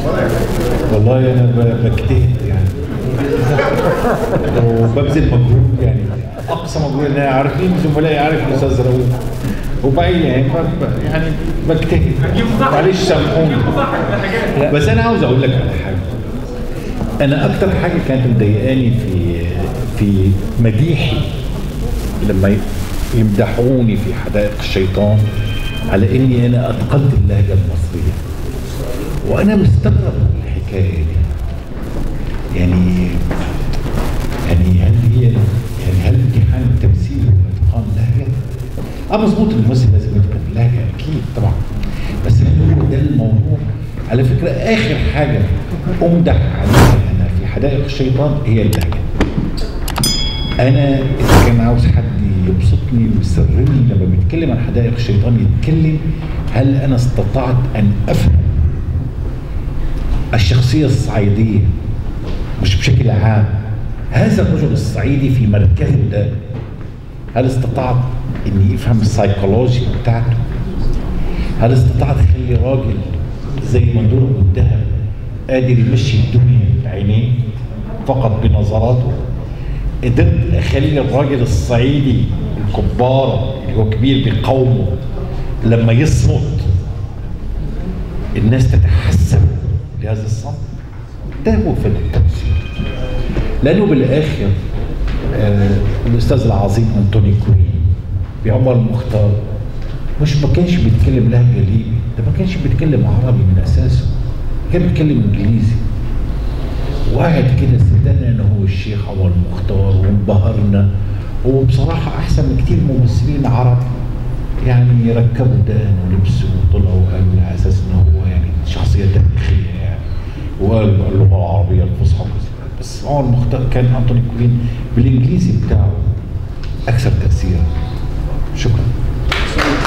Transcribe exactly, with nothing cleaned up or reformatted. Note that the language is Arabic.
والله انا ب- بجتهد يعني وببذل مجهود يعني اقصى مجهود. انا عارفين زملائي، عارف الاستاذ رؤوف وبعيد يعني ب- يعني بجتهد، معلش سامحوني. بس انا عاوز اقول لك على حاجه. انا اكتر حاجه كانت مضايقاني في في مديحي لما يمدحوني في حدائق الشيطان على اني انا اتقنت اللهجه المصريه، وانا مستغرب الحكايه دي. يعني يعني هل هي يعني هل امتحان التمثيل واتقان اللهجه؟ اه مظبوط، الممثل لازم يتقن اللهجه اكيد طبعا، بس هل هو ده الموضوع؟ على فكره اخر حاجه امدح عليها انا في حدائق الشيطان هي اللهجه. انا اذا كان عاوز حد يبسطني ويسرني لما بيتكلم عن حدائق الشيطان يتكلم هل انا استطعت ان افهم الشخصيه الصعيديه مش بشكل عام، هذا الرجل الصعيدي في مركزه ده، هل استطعت اني افهم السيكولوجيا بتاعته؟ هل استطعت اخلي راجل زي مندور الذهب قادر يمشي الدنيا بعينيه فقط بنظراته؟ قدرت اخلي الراجل الصعيدي الكبار اللي هو كبير بقومه لما يصمت الناس تتحسن لهذا الصمت؟ ده هو فن التمثيل. لانه بالاخر آه الاستاذ العظيم انتوني كوين بعمر المختار مش ما كانش بيتكلم لهجه ليبي، ده ما كانش بيتكلم عربي من اساسه، كان بيتكلم انجليزي. وقاعد كده صدقنا ان هو الشيخ عمر المختار وانبهرنا، وبصراحه احسن من كتير ممثلين عرب يعني ركبوا دان ولبسوا وطلعوا وقالوا على اساس ان هو يعني شخصيه تاريخيه يعني، وقالوا اللغه العربيه الفصحى وكذا. بس عمر المختار كان انتوني كوين بالانجليزي بتاعه اكثر تاثيرا. شكرا.